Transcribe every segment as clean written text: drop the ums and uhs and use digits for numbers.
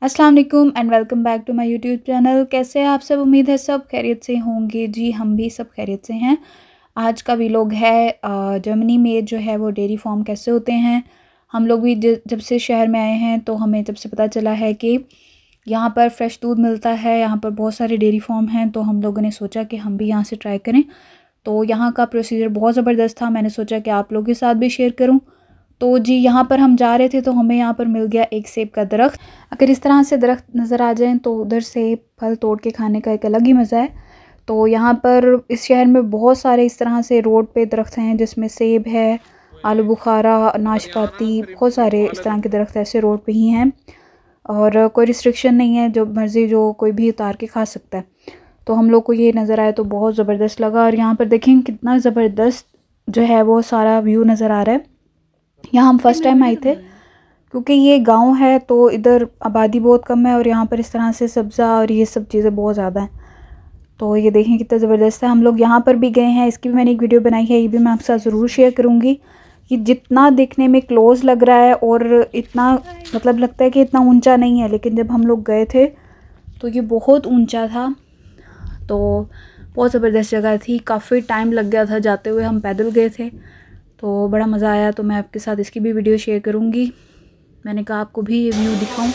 अस्सलाम वालेकुम and welcome back to my YouTube channel. कैसे हैं आप सब? उम्मीद है सब खैरियत से होंगे। जी हम भी सब खैरियत से हैं। आज का व्लॉग है जर्मनी में जो है वो डेयरी फार्म कैसे होते हैं। हम लोग भी जब से शहर में आए हैं तो हमें जब से पता चला है कि यहाँ पर फ्रेश दूध मिलता है, यहाँ पर बहुत सारे डेयरी फार्म हैं, तो हम लोगों ने सोचा कि हम भी यहाँ से ट्राई करें। तो यहाँ का प्रोसीजर बहुत ज़बरदस्त था। मैंने सोचा कि आप लोगों के साथ भी शेयर करूँ। तो जी यहाँ पर हम जा रहे थे तो हमें यहाँ पर मिल गया एक सेब का दरख्त। अगर इस तरह से दरख्त नज़र आ जाएं तो उधर से फल तोड़ के खाने का एक अलग ही मज़ा है। तो यहाँ पर इस शहर में बहुत सारे इस तरह से रोड पे दरख्त हैं, जिसमें सेब है, आलू बुखारा, नाशपाती, बहुत सारे इस तरह के दरख्त ऐसे रोड पे ही हैं और कोई रिस्ट्रिक्शन नहीं है, जो मर्ज़ी जो कोई भी उतार के खा सकता है। तो हम लोग को ये नज़र आया तो बहुत ज़बरदस्त लगा। और यहाँ पर देखें कितना ज़बरदस्त जो है वो सारा व्यू नज़र आ रहा है। यहाँ हम फर्स्ट टाइम आए थे क्योंकि ये गांव है तो इधर आबादी बहुत कम है और यहाँ पर इस तरह से सब्ज़ा और ये सब चीज़ें बहुत ज़्यादा हैं। तो ये देखें कितना ज़बरदस्त है। हम लोग यहाँ पर भी गए हैं, इसकी भी मैंने एक वीडियो बनाई है, ये भी मैं आपके साथ ज़रूर शेयर करूँगी। कि जितना देखने में क्लोज़ लग रहा है और इतना मतलब लगता है कि इतना ऊंचा नहीं है, लेकिन जब हम लोग गए थे तो ये बहुत ऊंचा था। तो बहुत ज़बरदस्त जगह थी, काफ़ी टाइम लग गया था जाते हुए, हम पैदल गए थे तो बड़ा मज़ा आया। तो मैं आपके साथ इसकी भी वीडियो शेयर करूँगी। मैंने कहा आपको भी ये व्यू दिखाऊं।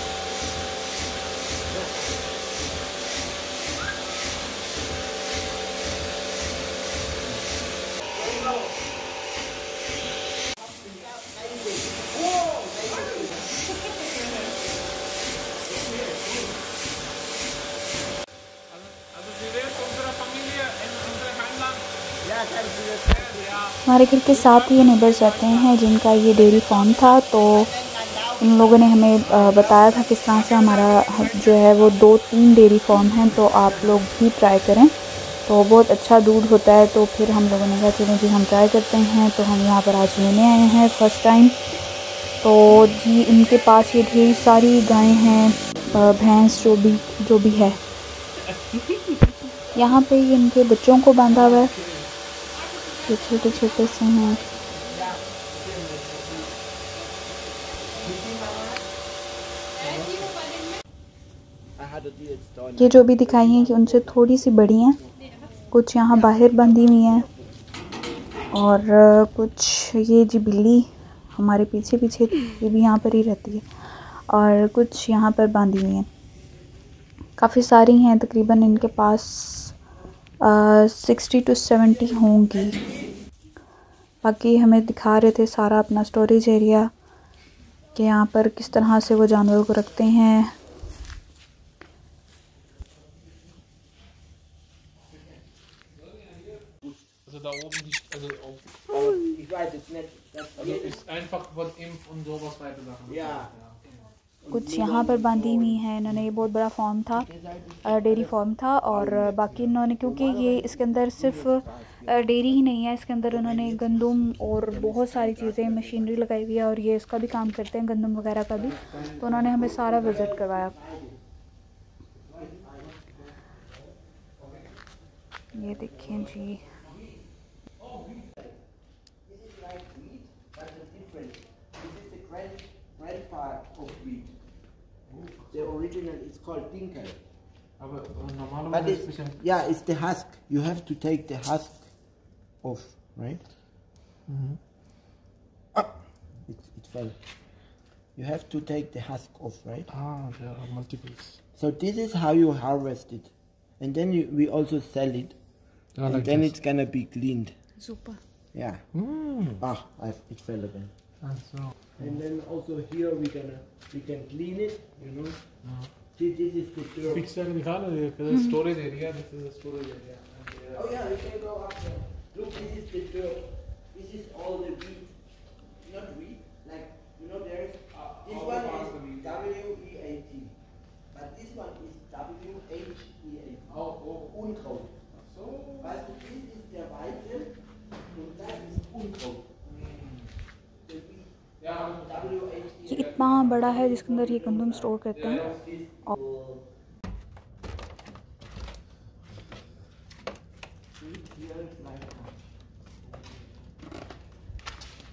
हमारे घर के साथ ही ये नेबर्स रहते हैं जिनका ये डेयरी फार्म था, तो उन लोगों ने हमें बताया था किस तरह से हमारा जो है वो 2-3 डेयरी फार्म हैं, तो आप लोग भी ट्राई करें, तो बहुत अच्छा दूध होता है। तो फिर हम लोगों ने कहा चलो जी हम ट्राई करते हैं। तो हम यहाँ पर आज लेने आए हैं फर्स्ट टाइम। तो जी इनके पास ये ढेर सारी गायें हैं, भैंस जो भी है। यहाँ पे ये इनके बच्चों को बांधा हुआ है, ये छोटे छोटे से हैं। ये जो भी दिखाई हैं कि उनसे थोड़ी सी बड़ी हैं, कुछ यहाँ बाहर बंधी हुई हैं और कुछ ये जी बिल्ली हमारे पीछे पीछे ये भी यहाँ पर ही रहती है और कुछ यहाँ पर बांधी हुई हैं। काफ़ी सारी हैं, तकरीबन इनके पास 60 to 70 होंगी। बाकी हमें दिखा रहे थे सारा अपना स्टोरेज एरिया कि यहाँ पर किस तरह से वो जानवरों को रखते हैं। Da oben ich weiß jetzt nicht, also ist einfach von Impf und sowas weiter Sachen. Ja. कुछ यहाँ पर बांधी हुई हैं इन्होंने। ये बहुत बड़ा फार्म था, डेयरी फार्म था। और बाकी इन्होंने, क्योंकि ये इसके अंदर सिर्फ डेयरी ही नहीं है, इसके अंदर उन्होंने गंदम और बहुत सारी चीज़ें मशीनरी लगाई हुई है और ये इसका भी काम करते हैं, गंदम वगैरह का भी। तो उन्होंने हमें सारा विज़िट करवाया। ये देखें जी, The original is called Dinkel. Aber But normalerweise it's, yeah, it's the husk. You have to take the husk off, right? It fell. You have to take the husk off, right? there are multiples. So this is how you harvest it, and then we also sell it, and like then this. it's gonna be cleaned. super. Yeah. It fell again. So. And then also here we can clean it, you know. See, this is the dirt. Picture दिखा लो, ये the storage area. This is the storage area. Oh yeah, we can go up there. Look, this is the dirt. This is all the wheat. Not wheat, like, you know, there's this one is W-E-A-T, but this one is W-H-E-A-T. Unkraut. So. Weißt du, this is der Weizen und das ist Unkraut. ये इतना बड़ा है जिसके अंदर ये गंदम store करते हैं। और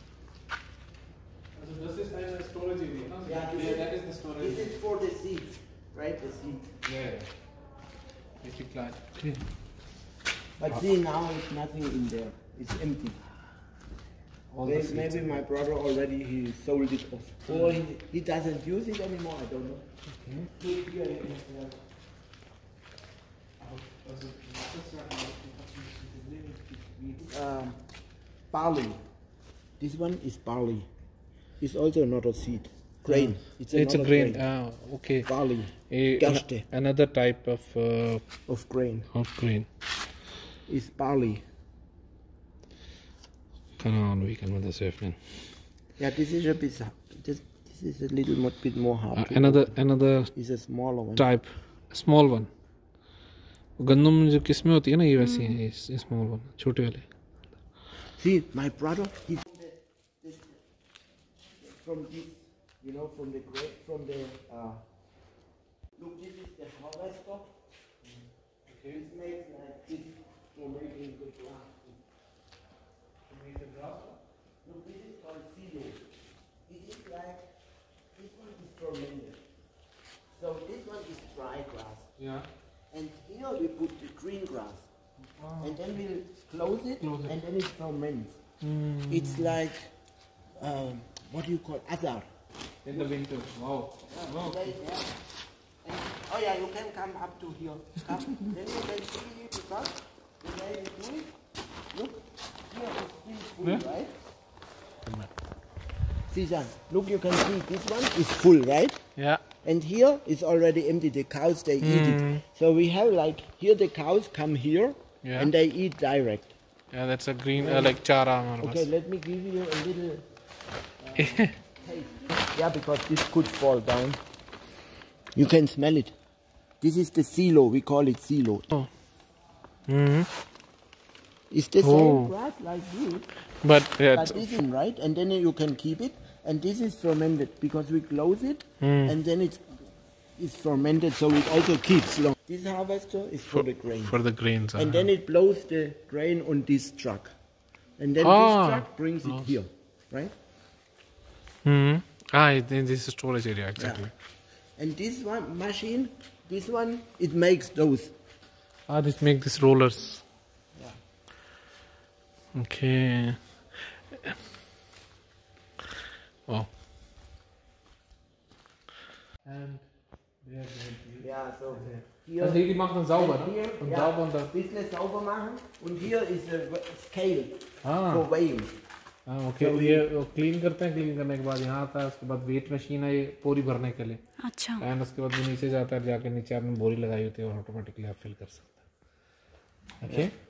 Also das ist eine storage area, no? Yeah, that is the storage. This is for the seeds. right? The seed. Yeah. Recyclage. Okay. But see, now it's nothing in there. It's empty. All the seeds. Maybe my brother already he sold it off. Or he doesn't use it anymore, I don't know. Look here, barley. This one is barley. It's also another seed. Grain. It's a grain. Okay. Barley. Gerste. Another type of Grain. grain. It's barley. Keine Ahnung, wie kann man das öffnen? Yeah, this is a bit. This is a little bit more hard. Another Is a smaller one. type, small one. गंदम जो किस्में होती है ना ये वैसी हैं, ये small one, छोटे वाले. See, my brother, he from this, you know, from the grape, from the look, this is the harvester. Okay. It's made like this for making the glass. To make the glass? Look, this is called silo. It is like, this one is fermented. So this one is dry grass. Yeah. And here we put the green grass. And then we'll close it, and then it ferments. It's like, what do you call azar? In the winter. Wow. Wow. And, oh yeah, you can come up to here. Come. Then you can see it because the way you do it. Look, here it's still full, right? See, Jan, look, you can see this one is full, right? Yeah. And here it's already empty. The cows, they eat it. So we have like, here the cows come here, and they eat direct. Yeah, that's a green, like chara. Okay, let me give you a little taste. Yeah, because this could fall down. You can smell it. This is the silo. We call it silo. Oh. It's the same grass like this. But But this is right, and then you can keep it. And this is fermented because we close it, and then it's fermented, so it also keeps long. This harvester is for the grain. For the grains. And then it blows the grain on this truck. And then this truck brings it here, right? This is storage area, exactly. Yeah. And this one machine, this one, it makes those. This make these rollers. Yeah. Okay. Wow. And Ja, so. Hier, also die machen dann sauber, ne? hier, Und ja, sauber und ein dann. bisschen sauber machen. Und hier ist ein Scale Ah. for weighing. Okay ये clean करते हैं, clean करने के बाद यहाँ आता है, उसके बाद वेट मशीन है ये बोरी भरने के लिए. अच्छा. एंड उसके बाद वो नीचे जाता है, जाके नीचे आपने बोरी लगाई होती है और ऑटोमेटिकली आप फिल कर सकते हैं. ओके.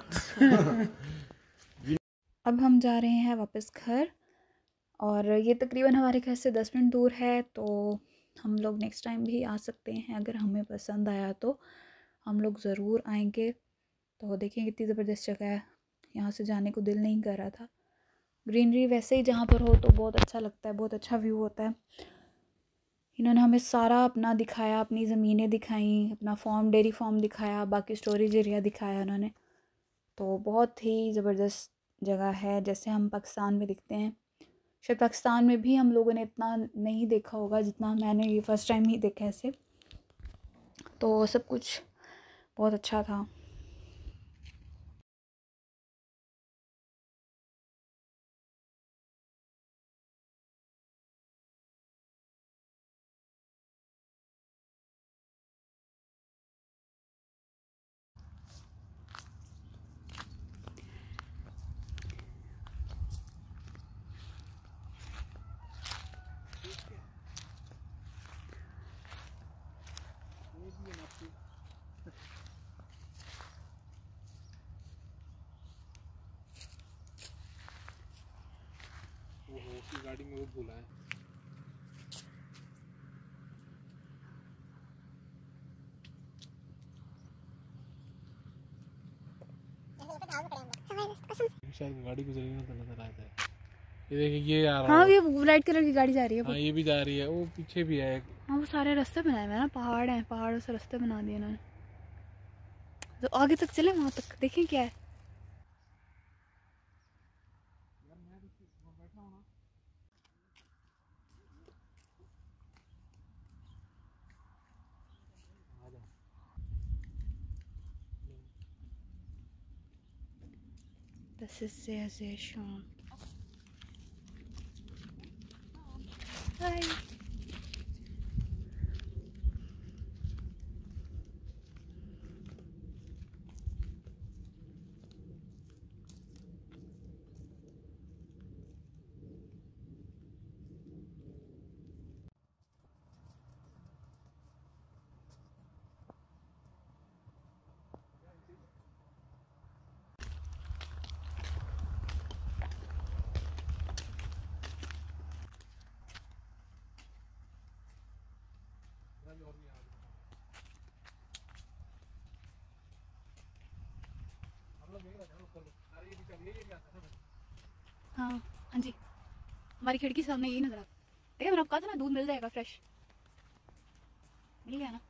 अब हम जा रहे हैं वापस घर और ये तकरीबन हमारे घर से 10 मिनट दूर है, तो हम लोग नेक्स्ट टाइम भी आ सकते हैं. अगर हमें पसंद आया तो हम लोग ज़रूर आएंगे. तो देखें कितनी ज़बरदस्त जगह है, यहाँ से जाने को दिल नहीं कर रहा था. ग्रीनरी वैसे ही जहाँ पर हो तो बहुत अच्छा लगता है, बहुत अच्छा व्यू होता है. इन्होंने हमें सारा अपना दिखाया, अपनी ज़मीनें दिखाई, अपना फार्म, डेयरी फार्म दिखाया, बाकी स्टोरेज एरिया दिखाया उन्होंने. तो बहुत ही ज़बरदस्त जगह है, जैसे हम पाकिस्तान में दिखते हैं. शायद पाकिस्तान में भी हम लोगों ने इतना नहीं देखा होगा जितना मैंने ये फ़र्स्ट टाइम ही देखा ऐसे. तो सब कुछ बहुत अच्छा था. गाड़ी में वो भूला है. शायद गाड़ी गुजरेगी ना तो नजर आता है. ये देखिए ये आ रहा है. हाँ, ये वाइट कलर की गाड़ी जा रही है. हाँ ये भी जा रही है, वो पीछे भी है. हाँ, वो सारे रास्ते बनाए हुए हैं ना, पहाड़ हैं, पहाड़ों से रास्ते बना दिए इन्होंने. तो आगे तक चले, वहाँ तक देखें क्या है. This is sehr schön. Hi. हाँ हाँ जी, हमारी खिड़की सामने यही नजर आता है। मैंने आपको कहा था ना दूध मिल जाएगा फ्रेश, मिल गया ना।